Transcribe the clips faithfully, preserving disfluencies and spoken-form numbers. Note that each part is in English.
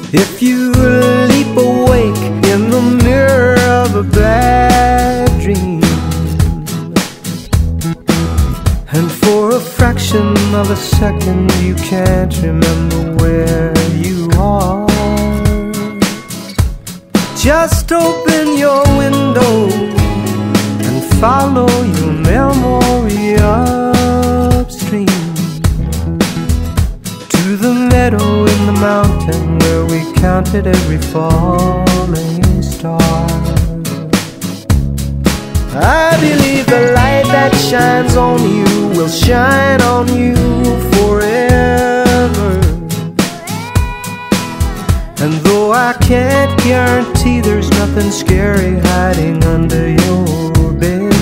If you leap awake in the mirror of a bad dream, and for a fraction of a second you can't remember where you are, just open your window and follow your memory upstream to the meadow in the mountain where we counted every falling star. I believe the light that shines on you will shine on you forever. And though I can't guarantee there's nothing scary hiding under your bed,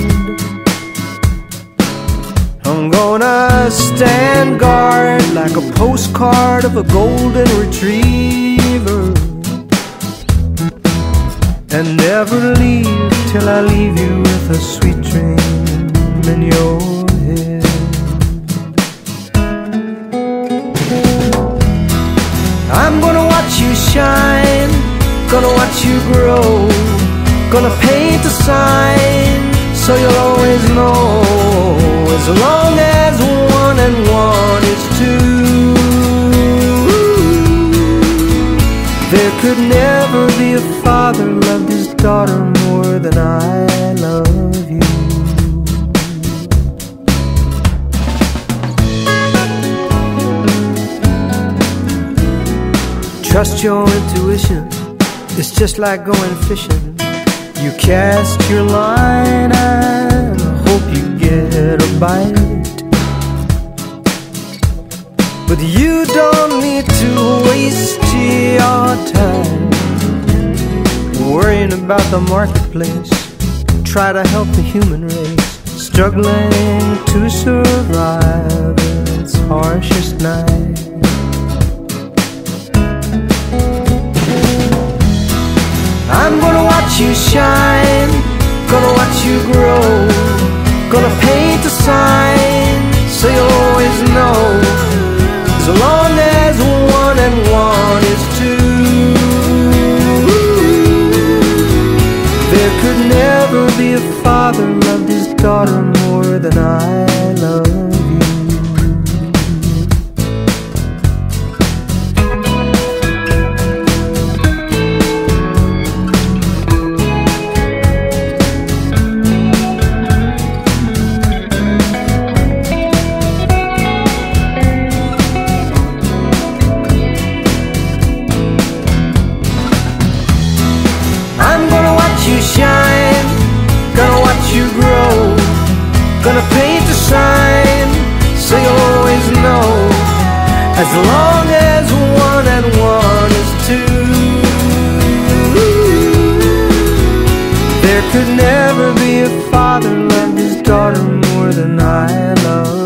I'm gonna stand guard like a postcard of a golden retriever, and never leave till I leave you with a sweet dream in your head. I'm gonna watch you shine, gonna watch you grow, gonna paint a sign so you'll always know, as long as one and one is two, there could never be a father loved his daughter more than I love you. Trust your intuition, it's just like going fishing. You cast your line and hope you get a bite, but you don't need to waste your time worrying about the marketplace. Try to help the human race struggling to survive its harshest night. I'm gonna watch you shine, gonna watch you grow, gonna paint a sign so you'll always know, as long as one and one is two, there could never be a father loved his daughter more than I love you. Shine, gonna watch you grow, gonna paint a sign so you'll always know, as long as one and one is two, there could never be a father loved his daughter more than I love